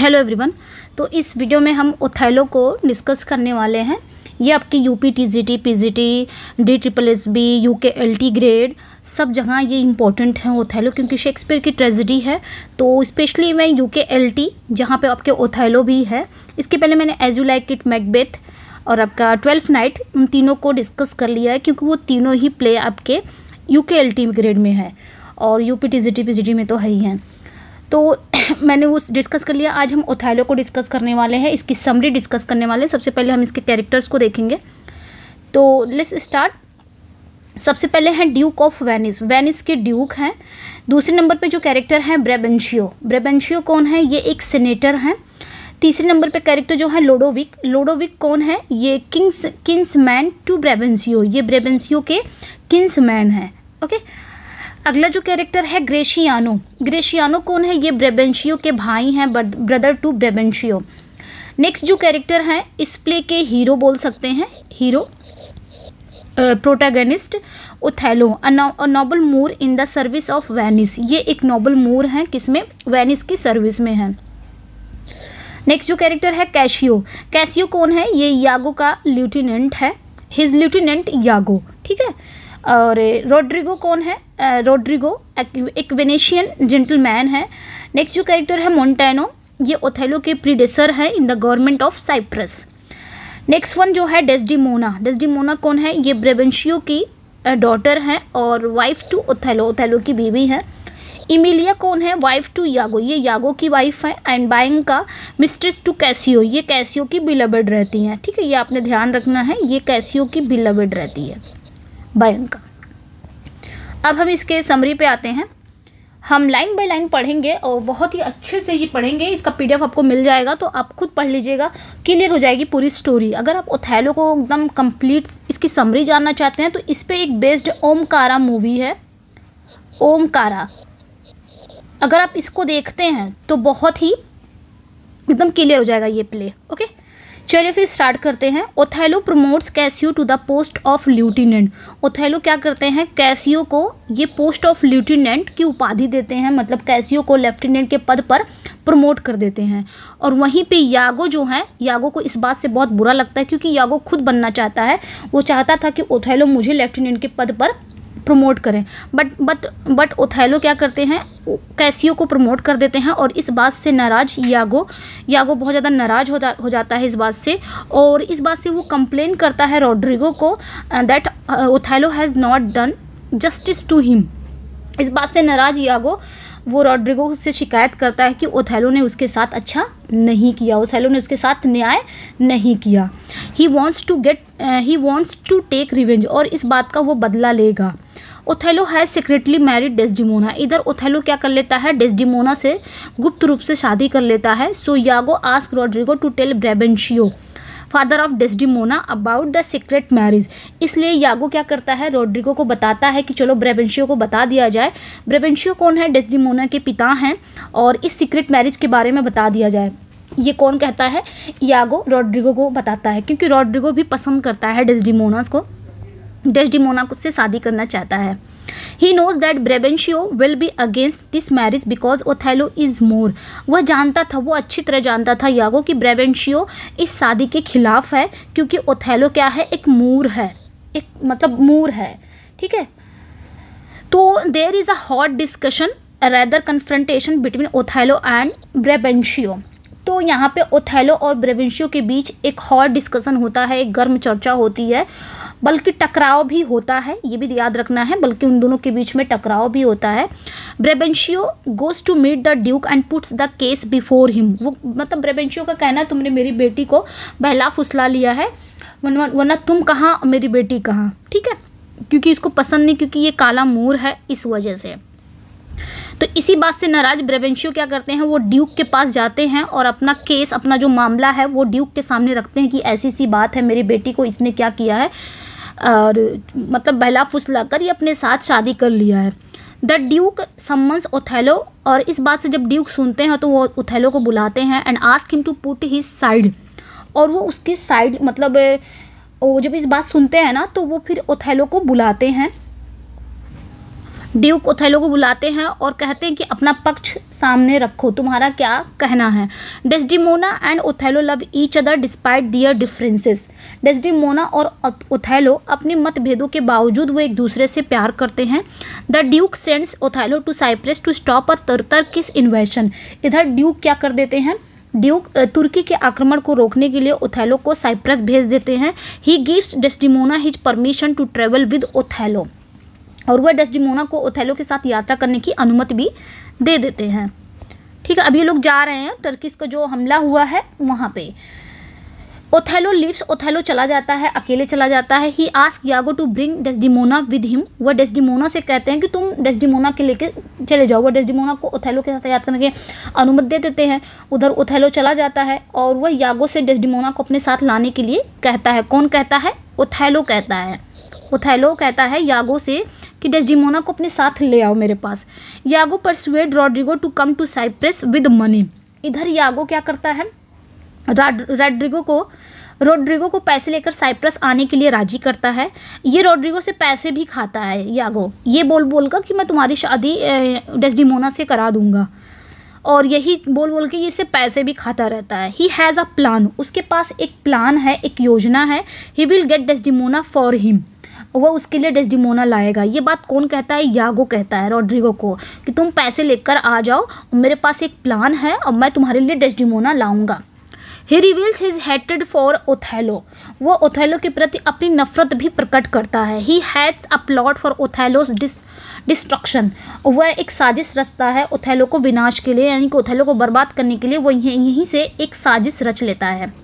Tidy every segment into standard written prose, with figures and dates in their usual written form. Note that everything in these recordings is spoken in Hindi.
Hello everyone. तो इस वीडियो में हम ओथेलो को डिस्कस करने वाले हैं। ये आपकी UP TGT, PGT, DSSB, UKLT grade सब जगह ये इम्पोर्टेंट है ओथेलो, क्योंकि शेक्सपियर की ट्रेजेडी है। तो स्पेशली मैं UKLT जहाँ पे आपके ओथेलो भी है, इसके पहले मैंने as you like it, Macbeth और आपका 12th नाइट, उन तीनों को डिस्कस कर लिया है, क्योंकि वो तीनों ही प्ले आपके UKLT ग्रेड में है और यूपी टीजीटी पीजीटी में तो है ही हैं। तो मैंने वो डिस्कस कर लिया। आज हम ओथेलो को डिस्कस करने वाले हैं, इसकी समरी डिस्कस करने वाले हैं। सबसे पहले हम इसके कैरेक्टर्स को देखेंगे। तो लेट्स स्टार्ट। सबसे पहले हैं ड्यूक ऑफ वेनिस। वेनिस के ड्यूक हैं। दूसरे नंबर पे जो कैरेक्टर हैं ब्रेबेंशियो। ब्रेबेंशियो कौन है? ये एक सेनेटर हैं। तीसरे नंबर पे कैरेक्टर जो है लोडोविक। लोडोविक कौन है? ये किंग्समैन टू ब्रेबेंशियो। ये ब्रेबेंशियो के किंग्समैन हैं। ओके। अगला जो कैरेक्टर है ग्रेशियानो। ग्रेशियानो कौन है? ये ब्रेबेंशियो के भाई हैं, ब्रदर टू ब्रेबेंशियो। नेक्स्ट जो कैरेक्टर हैं इस प्ले के हीरो बोल सकते हैं, hero protagonist Othello, a noble Moor in the service of Venice. ये एक नोबल मूर हैं, किसमें? वेनिस की सर्विस में हैं। नेक्स्ट जो कैरेक्टर है कैशियो। कैशियो कौन है? ये यागो का लिeutenant है, हिज लिeutenant यागो। ठीक है। और रोड्रिगो कौन है? रोड्रिगो एक वेनेशियन जेंटलमैन है। नेक्स्ट जो कैरेक्टर है मोंटेनो। ये ओथेलो के प्रीडेसर है in the government of Cyprus. Next one जो है डेस्डिमोना। डेस्डिमोना कौन है? ये ब्रेबेंशियो की डॉटर है और वाइफ टू ओथेलो, ओथेलो की बीवी है। इमिलिया कौन है? वाइफ टू यागो, ये यागो की वाइफ है। And Bianca mistress to Cassio, ये कैसियो की बिलवेड रहती हैं। ठीक है, ये आपने ध्यान रखना है, ये कैसियो की बिलवेड रहती है बायंका। अब हम इसके समरी पे आते हैं। हम लाइन बाय लाइन पढ़ेंगे और बहुत ही अच्छे से ये पढ़ेंगे। इसका PDF आपको मिल जाएगा, तो आप खुद पढ़ लीजिएगा, क्लियर हो जाएगी पूरी स्टोरी। अगर आप ओथेलो को एकदम कंप्लीट इसकी समरी जानना चाहते हैं तो इस पे एक बेस्ड ओमकारा मूवी है, ओमकारा। अगर आप इसको देखते हैं तो बहुत ही एकदम क्लियर हो जाएगा ये प्ले। ओके, चलिए फिर स्टार्ट करते हैं। Othello promotes Cassio to the post of lieutenant. Othello क्या करते हैं? कैसियो को ये पोस्ट ऑफ लिeutenant की उपाधि देते हैं, मतलब कैसियो को लेफ्टिनेंट के पद पर प्रमोट कर देते हैं। और वहीं पे यागो जो है, यागो को इस बात से बहुत बुरा लगता है, क्योंकि यागो खुद बनना चाहता है। वो चाहता था कि ओथेलो मुझे लेफ्टिनेंट के पद पर प्रमोट करें, बट ओथेलो क्या करते हैं? कैसियो को प्रमोट कर देते हैं। और इस बात से नाराज यागो बहुत ज़्यादा नाराज हो जाता है इस बात से, और इस बात से वो कंप्लेन करता है रोड्रिगो को that Othello has not done justice to him. इस बात से नाराज यागो वो रोड्रिगो से शिकायत करता है कि ओथेलो ने उसके साथ अच्छा नहीं किया, ओथेलो ने उसके साथ न्याय नहीं किया। He wants to take revenge, और इस बात का वो बदला लेगा। Othello has secretly married Desdemona. इधर ओथेलो क्या कर लेता है? डेस्डिमोना से गुप्त रूप से शादी कर लेता है। So Iago ask Roderigo to tell Brabantio, father of Desdemona, about the secret marriage. इसलिए यागो क्या करता है? रोड्रिगो को बताता है कि चलो ब्रेबेंशियो को बता दिया जाए। ब्रेबेंशियो कौन है? डेस्डिमोना के पिता हैं, और इस सीक्रेट मैरिज के बारे में बता दिया जाए। ये कौन कहता है? यागो रोड्रिगो को बताता है, क्योंकि रोड्रिगो भी पसंद करता है डेस्डिमोना को, डेस्डिमोना से शादी करना चाहता है। He knows that Brabantio will be against this marriage because Othello is more। वह जानता था, वो अच्छी तरह जानता था यागो कि ब्रेबेंशियो इस शादी के खिलाफ है, क्योंकि ओथेलो क्या है? एक मूर है, एक मतलब मूर है। ठीक है। तो there is a hot discussion rather confrontation between Othello and Brabantio. तो यहाँ पे ओथेलो और ब्रेबेंशियो के बीच एक हॉट डिस्कशन होता है, एक गर्म चर्चा होती है, बल्कि टकराव भी होता है, ये भी याद रखना है, बल्कि उन दोनों के बीच में टकराव भी होता है। Brabantio goes to meet the duke and puts the case before him. वो मतलब ब्रेबेंशियो का कहना है तुमने मेरी बेटी को बहला फुसला लिया है, वरना तुम कहाँ, मेरी बेटी कहाँ। ठीक है, क्योंकि इसको पसंद नहीं, क्योंकि ये काला मूर है, इस वजह से। तो इसी बात से नाराज ब्रेबेंशियो क्या करते हैं? वो ड्यूक के पास जाते हैं और अपना केस, अपना जो मामला है वो ड्यूक के सामने रखते हैं कि ऐसी सी बात है, मेरी बेटी को इसने क्या किया है, और मतलब बहला फुसला कर ये अपने साथ शादी कर लिया है। द ड्यूक सम्मन्स ओथेलो, और इस बात से जब ड्यूक सुनते हैं तो वो ओथेलो को बुलाते हैं and ask him to put his side. और वो उसकी साइड मतलब वो जब इस बात सुनते हैं ना, तो वो फिर ओथेलो को बुलाते हैं ड्यूक ओथेलो को बुलाते हैं और कहते हैं कि अपना पक्ष सामने रखो, तुम्हारा क्या कहना है। Desdemona and Othello love each other despite their differences. Desdemona और ओथेलो अपने मतभेदों के बावजूद वो एक दूसरे से प्यार करते हैं। The duke sends Othello to Cyprus to stop a Turkish invasion. इधर ड्यूक क्या कर देते हैं, ड्यूक तुर्की के आक्रमण को रोकने के लिए ओथेलो को साइप्रस भेज देते हैं। He gives Desdemona his permission to travel with Othello, और वह डेस्डिमोना को ओथेलो के साथ यात्रा करने की अनुमति भी दे देते हैं। ठीक है, अब ये लोग जा रहे हैं टर्किश का जो हमला हुआ है वहाँ पे। ओथेलो लीव्स, ओथेलो चला जाता है, अकेले चला जाता है। He ask Iago to bring Desdemona with him. वह डेस्डिमोना से कहते हैं कि तुम डेस्डिमोना के लेके चले जाओ। वह डेस्डिमोना को ओथेलो के साथ यात्रा करने की अनुमति दे देते हैं। उधर ओथेलो चला जाता है और वह यागो से डेस्डिमोना को अपने साथ लाने के लिए कहता है। कौन कहता है? ओथेलो कहता है। ओथेलो कहता है यागो से कि डेस्डिमोना को अपने साथ ले आओ मेरे पास। Iago persuade Roderigo to come to Cyprus with money. इधर यागो क्या करता है, रोड्रिगो को पैसे लेकर साइप्रस आने के लिए राजी करता है। ये रोड्रिगो से पैसे भी खाता है यागो, ये बोल बोल कर कि मैं तुम्हारी शादी डेस्डिमोना से करा दूंगा, और यही बोल बोल के ये इससे पैसे भी खाता रहता है। ही हैज़ अ प्लान, उसके पास एक प्लान है, एक योजना है। He will get Desdemona for him, वह उसके लिए डेस्डिमोना लाएगा। ये बात कौन कहता है? यागो कहता है रोड्रिगो को कि तुम पैसे लेकर आ जाओ, मेरे पास एक प्लान है और मैं तुम्हारे लिए डेस्डिमोना लाऊंगा। He reveals his hatred for Othello, वो ओथेलो के प्रति अपनी नफरत भी प्रकट करता है। He heads a plot for Othello's destruction, वह एक साजिश रचता है ओथेलो को विनाश के लिए, यानी कि ओथेलो को बर्बाद करने के लिए वो यहीं से एक साजिश रच लेता है।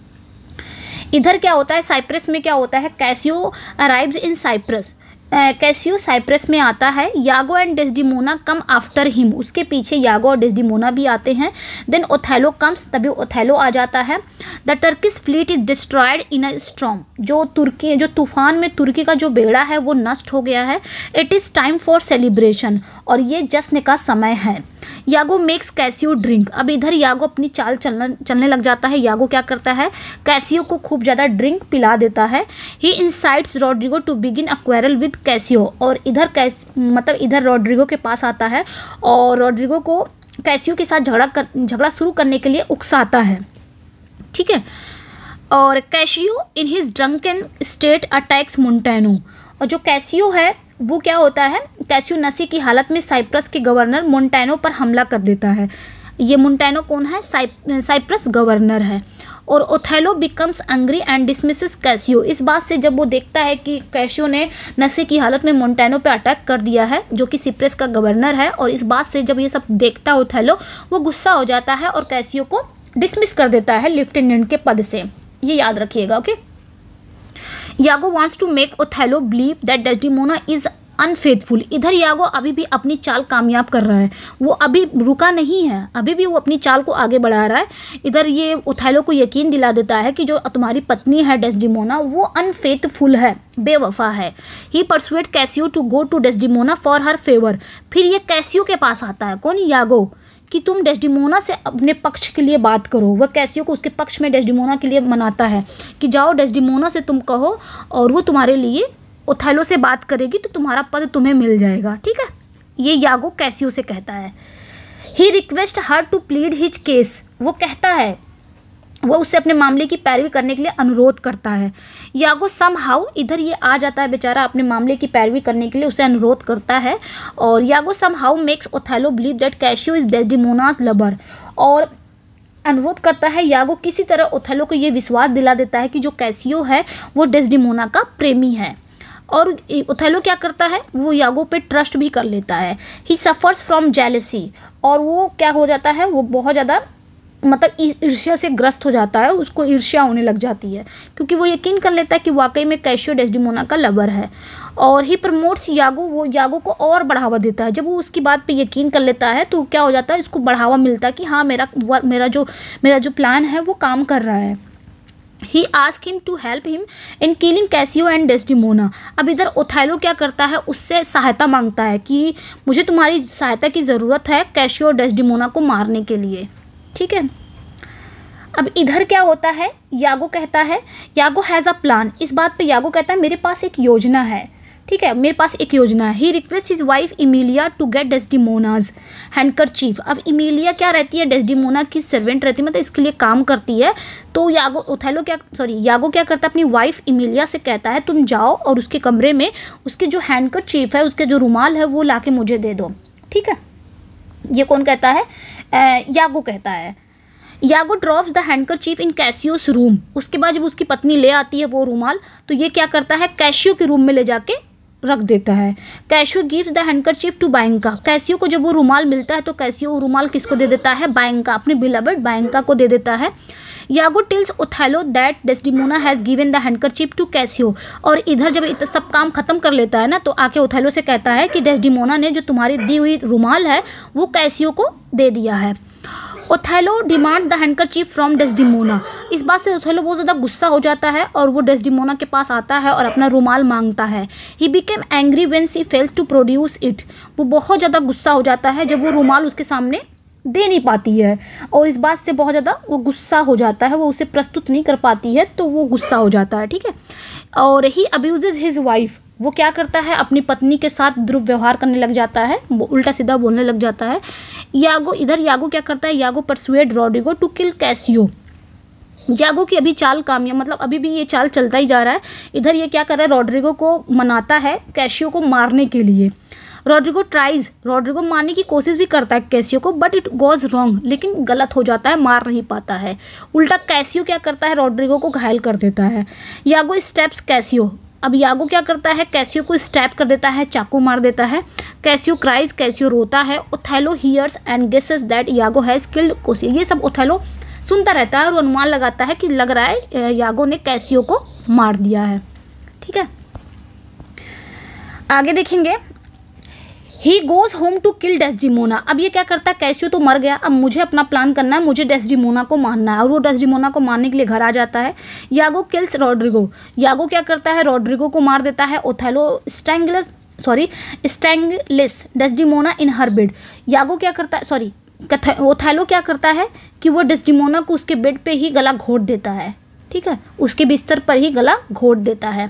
इधर क्या होता है, साइप्रस में क्या होता है, Cassio arrives in Cyprus. Cassio Cyprus में आता है। Iago and Desdemona come after him, उसके पीछे यागो और डेस्डिमोना भी आते हैं। देन ओथेलो कम्स, तभी ओथेलो आ जाता है। The Turkish fleet is destroyed in a storm, जो तूफान में तुर्की का जो बेड़ा है वो नष्ट हो गया है। It is time for celebration, और ये जश्न का समय है। यागो मेक्स कैसियो ड्रिंक, अब इधर यागो अपनी चाल चलने लग जाता है। यागो क्या करता है, कैसियो को खूब ज़्यादा ड्रिंक पिला देता है। He incites Roderigo to begin a quarrel with Cassio, और इधर रॉड्रिगो के पास आता है और रॉड्रिगो को कैसियो के साथ झगड़ा शुरू करने के लिए उकसाता है। ठीक है, और Cassio in his drunken state attacks Montano, और जो कैसियो है वो क्या होता है, कैसियो नशे की हालत में साइप्रस के गवर्नर मोंटेनो पर हमला कर देता है। ये मोंटेनो कौन है? साइप्रस गवर्नर है। और Othello becomes angry and dismisses Cassio, इस बात से जब वो देखता है कि कैसियो ने नशे की हालत में मोंटेनो पे अटैक कर दिया है, जो कि साइप्रस का गवर्नर है, और इस बात से जब ये सब देखता है ओथेलो, वो गुस्सा हो जाता है और कैसियो को डिसमिस कर देता है लेफ्टिनेंट के पद से। ये याद रखिएगा, okay. Iago wants to make Othello believe that Desdemona is unfaithful, इधर यागो अभी भी अपनी चाल कामयाब कर रहा है, वो अभी रुका नहीं है, अभी भी वो अपनी चाल को आगे बढ़ा रहा है। इधर ये ओथेलो को यकीन दिला देता है कि जो तुम्हारी पत्नी है डेस्डिमोना वो अनफेथफुल है, बेवफा है। He persuade Cassio to go to Desdemona for her favour, फिर ये कैसियो के पास आता है, कौन? यागो, कि तुम डेस्डिमोना से अपने पक्ष के लिए बात करो। वह कैसियो को उसके पक्ष में डेस्डिमोना के लिए मनाता है कि जाओ डेस्डिमोना से तुम कहो और वो तुम्हारे लिए ओथेलो से बात करेगी तो तुम्हारा पद तुम्हें मिल जाएगा। ठीक है, ये यागो कैसियो से कहता है। He request her to plead his case, वो कहता है, वो उससे अपने मामले की पैरवी करने के लिए अनुरोध करता है। यागो समहाउ, इधर ये आ जाता है बेचारा, अपने मामले की पैरवी करने के लिए उसे अनुरोध करता है। और Iago somehow makes Othello believe that Cassio is Desdemona's lover, और अनुरोध करता है यागो किसी तरह ओथेलो को ये विश्वास दिला देता है कि जो कैसियो है वो डेस्डिमोना का प्रेमी है। और ओथेलो क्या करता है, वो यागो पे ट्रस्ट भी कर लेता है। ही सफ़र्स फ्रॉम जेलसी, और वो क्या हो जाता है, वो बहुत ज़्यादा ईर्ष्या से ग्रस्त हो जाता है, उसको ईर्ष्या होने लग जाती है, क्योंकि वो यकीन कर लेता है कि वाकई में कैसियो डेस्डिमोना का लवर है। और ही प्रमोट्स यागो, वो यागो को और बढ़ावा देता है। जब वो उसकी बात पे यकीन कर लेता है तो क्या हो जाता है, इसको बढ़ावा मिलता है कि हाँ मेरा जो प्लान है वो काम कर रहा है। He ask him to help him in killing Cassio and Desdemona, अब इधर ओथेलो क्या करता है, उससे सहायता मांगता है कि मुझे तुम्हारी सहायता की ज़रूरत है कैसियो और डेस्डिमोना को मारने के लिए। ठीक है, अब इधर क्या होता है, यागो कहता है, यागो हैज़ अ प्लान, इस बात पे यागो कहता है मेरे पास एक योजना है, ठीक है, मेरे पास एक योजना है। He request his wife Emilia to get Desdemona's handkerchief. अब इमिलिया क्या रहती है, डेस्डिमोना की सर्वेंट रहती है, मतलब इसके लिए काम करती है। तो यागो क्या करता है, अपनी वाइफ इमिलिया से कहता है तुम जाओ और उसके कमरे में उसके जो हैंडकरचीफ है, उसके जो रुमाल है वो लाके मुझे दे दो। ठीक है, ये कौन कहता है, यागो कहता है। Iago drops the handkerchief in Cassio's room. उसके बाद जब उसकी पत्नी ले आती है वो रुमाल, तो ये क्या करता है, कैसियो के रूम में ले जाके रख देता है। Cassio gives the handkerchief to Bianca. Cassio को जब वो रुमाल मिलता है तो कैसियो वो रुमाल किसको दे देता है, बायंका, अपने बिलवड बायंका को दे देता है। Iago tells Othello that Desdemona has given the handkerchief to Cassio. और इधर जब सब काम खत्म कर लेता है ना, तो आके ओथेलो से कहता है कि डेस्डिमोना ने जो तुम्हारी दी हुई रुमाल है वो कैसियो को दे दिया है। Othello demand the handkerchief from Desdemona. इस बात से ओथेलो बहुत ज़्यादा गुस्सा हो जाता है और वो डेस्डिमोना के पास आता है और अपना रुमाल मांगता है। He became angry when she fails to produce it. वो बहुत ज़्यादा गुस्सा हो जाता है जब वो रुमाल उसके सामने दे नहीं पाती है, और इस बात से बहुत ज़्यादा वो गुस्सा हो जाता है, वो उसे प्रस्तुत नहीं कर पाती है तो वो गुस्सा हो जाता है। ठीक है, और ही अब्यूजेज हिज वाइफ। वो क्या करता है, अपनी पत्नी के साथ दुर्व्यवहार करने लग जाता है, वो उल्टा सीधा बोलने लग जाता है। यागो क्या करता है, Iago persuade Roderigo to kill Cassio. Iago की अभी चाल कामयाब, मतलब अभी भी ये चाल चलता ही जा रहा है। इधर ये क्या कर रहा है, रॉड्रिगो को मनाता है कैसियो को मारने के लिए। रॉड्रिगो मारने की कोशिश भी करता है कैसियो को, बट इट गोज रॉन्ग, लेकिन गलत हो जाता है, मार नहीं पाता है। उल्टा कैसियो क्या करता है, रॉड्रिगो को घायल कर देता है। Iago stabs Cassio. अब यागो क्या करता है, कैसियो को स्टैप कर देता है, चाकू मार देता है। कैसियो क्राइज, कैसियो रोता है। Othello hears and guesses that Iago has killed Cassio. ये सब ओथेलो सुनता रहता है और अनुमान लगाता है कि लग रहा है यागो ने कैसियो को मार दिया है। ठीक है, आगे देखेंगे। He goes home to kill Desdemona. अब ये क्या करता है, कैसियो तो मर गया, अब मुझे अपना प्लान करना है, मुझे डेस्डिमोना को मारना है, और वो डेस्डिमोना को मारने के लिए घर आ जाता है। यागो किल्स रॉड्रिगो। यागो क्या करता है, रॉड्रिगो को मार देता है। Othello strangles Desdemona in her bed. Iago क्या करता है, ओथेलो क्या करता है कि वो डेस्डिमोना को उसके बेड पे ही गला घोट देता है। ठीक है, उसके बिस्तर पर ही गला घोट देता है,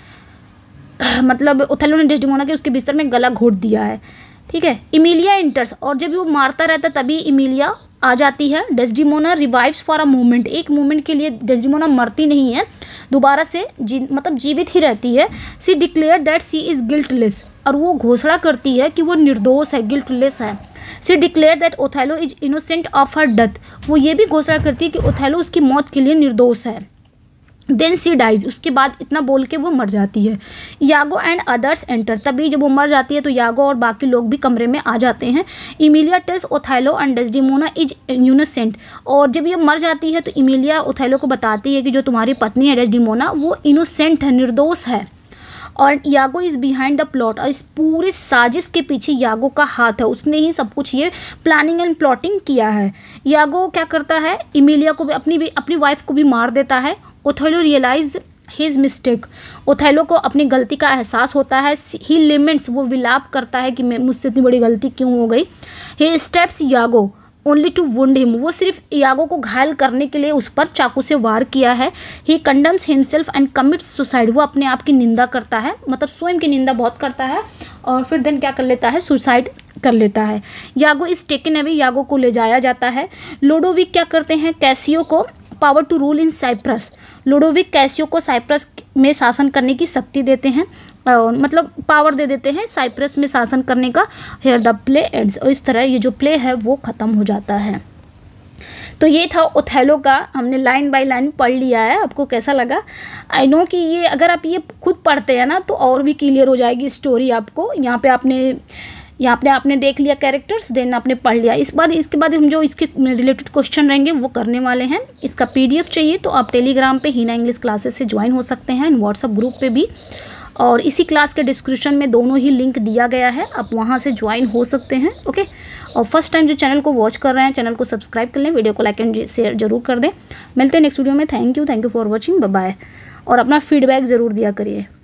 मतलब ओथेलो ने डेस्डिमोना के उसके बिस्तर में गला घोट दिया है। ठीक है, इमिलिया एंटर्स, और जब वो मारता रहता तभी इमिलिया आ जाती है। Desdemona revives for a moment. एक मोमेंट के लिए डेस्डिमोना मरती नहीं है, दोबारा से मतलब जीवित ही रहती है। She declare that she is guiltless. और वो घोषणा करती है कि वो निर्दोष है, गिल्टलेस है। She declare that Othello is innocent of her death. वो ये भी घोषणा करती है कि ओथेलो उसकी मौत के लिए निर्दोष है। Then she dies. उसके बाद इतना बोल के वो मर जाती है। Iago and others enter. तभी जब वो मर जाती है तो यागो और बाकी लोग भी कमरे में आ जाते हैं। Emilia tells Othello and Desdemona is innocent. और जब ये मर जाती है तो इमिलिया ओथेलो को बताती है कि जो तुम्हारी पत्नी है डेस्डिमोना, वो इनोसेंट है, निर्दोष है, और Iago is behind the plot. और इस पूरे साजिश के पीछे यागो का हाथ है, उसने ही सब कुछ ये प्लानिंग एंड प्लॉटिंग किया है। यागो क्या करता है, इमिलिया को भी अपनी वाइफ को भी मार देता है। Othello realize his mistake. Othello को अपनी गलती का एहसास होता है। ही लिमेंट्स, वो विलाप करता है कि मैं मुझसे इतनी बड़ी गलती क्यों हो गई। He stabs Iago only to wound him. वो सिर्फ यागो को घायल करने के लिए उस पर चाकू से वार किया है। He condemns himself and commits suicide. वो अपने आप की निंदा करता है, मतलब स्वयं की निंदा बहुत करता है, और फिर देन क्या कर लेता है, सुसाइड कर लेता है। Iago is taken away. Iago को ले जाया जाता है। लोडोविक क्या करते हैं, कैसियो को power to rule in Cyprus. Lodovico Cassio को साइप्रस में शासन करने की शक्ति देते हैं, मतलब पावर दे देते हैं साइप्रस में शासन करने का। Here the play ends. और इस तरह ये जो प्ले है वो ख़त्म हो जाता है। तो ये था ओथेलो का, हमने लाइन बाय लाइन पढ़ लिया है। आपको कैसा लगा? आई नो कि ये अगर आप ये खुद पढ़ते हैं ना तो और भी क्लियर हो जाएगी स्टोरी आपको। यहाँ पे आपने देख लिया कैरेक्टर्स, देन आपने पढ़ लिया। इसके बाद हम जो इसके रिलेटेड क्वेश्चन रहेंगे वो करने वाले हैं। इसका PDF चाहिए तो आप टेलीग्राम पे हीना इंग्लिश क्लासेस से ज्वाइन हो सकते हैं, व्हाट्सअप ग्रुप पे भी, और इसी क्लास के डिस्क्रिप्शन में दोनों ही लिंक दिया गया है, आप वहाँ से ज्वाइन हो सकते हैं। ओके, और फर्स्ट टाइम जो चैनल को वॉच कर रहे हैं, चैनल को सब्सक्राइब कर लें, वीडियो को लाइक एंड शेयर जरूर कर दें। मिलते हैं नेक्स्ट वीडियो में। Thank you for watching, bye bye. और अपना फीडबैक ज़रूर दिया करिए।